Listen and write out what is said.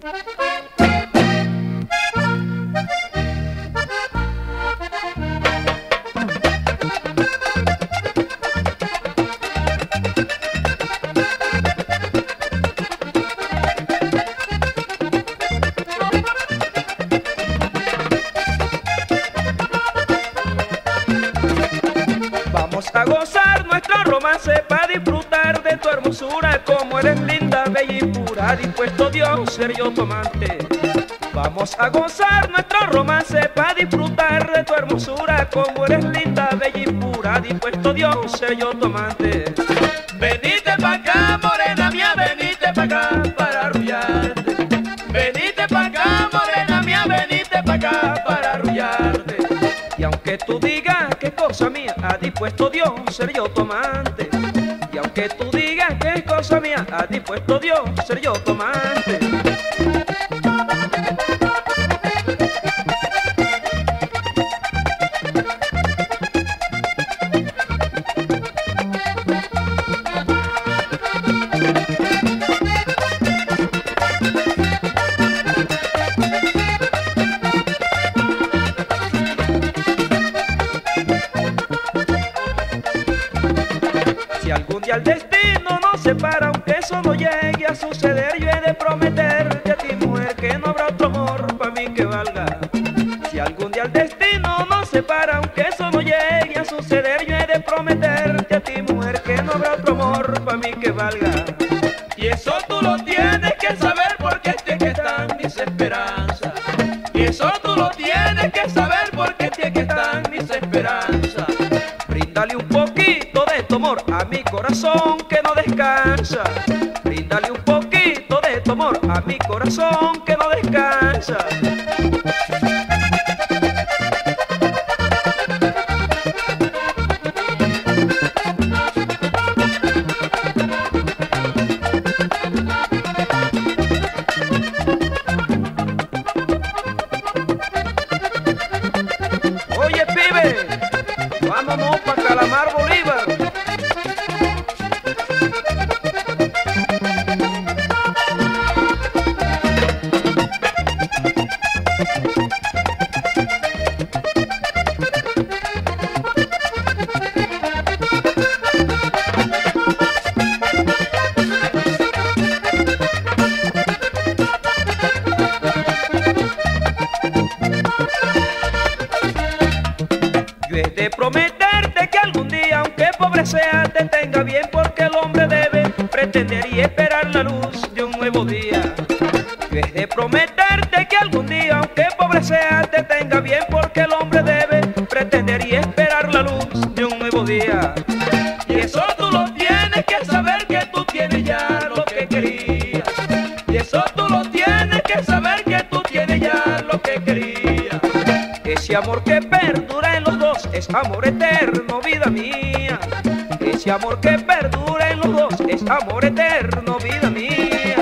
Vamos a gozar nuestro romance para disfrutar de tu hermosura, como eres linda, bella y pura, dispuesto Dios ser yo tu amante. Vamos a gozar nuestro romance para disfrutar de tu hermosura, como eres linda, bella y pura, dispuesto Dios ser yo tu amante. Venite pa' acá, morena mía, venite pa' acá para arrullarte. Venite pa' acá, morena mía, venite pa' acá para arrullarte. Y aunque tú digas que es cosa mía, ha dispuesto Dios ser yo tu amante. Y aunque tú digas que es cosa mía, ha dispuesto Dios ser yo tu amante. Si algún día el destino nos separa, aunque eso no llegue a suceder, yo he de prometerte a ti, mujer, que no habrá otro amor para mí que valga. Si algún día el destino nos separa, aunque eso no llegue a suceder, yo he de prometerte a ti, mujer, que no habrá otro amor para mí que valga. Y eso tú lo tienes que saber, porque es que están mis esperanzas. Y eso tú lo tienes que saber, porque es que están mis esperanzas. Bríndale un poquito de tu amor a mi corazón que no descansa. Bríndale un poquito de tu amor a mi corazón que no descansa. Oye, pibe, vámonos pa' Calamar, Bolívar. Yo he de prometerte que algún día, aunque pobre sea, te tenga bien, porque el hombre debe pretender y esperar la luz de un nuevo día. Yo he de prometerte que algún día, aunque pobre sea, te tenga bien, porque el hombre debe pretender y esperar la luz de un nuevo día. Y eso tú lo tienes que saber, que tú tienes ya lo que querías. Y eso tú lo tienes que saber, que tú tienes ya lo que querías. Ese amor que perdura en los dos es amor eterno, vida mía. Ese amor que perdura en los dos es amor eterno, vida mía.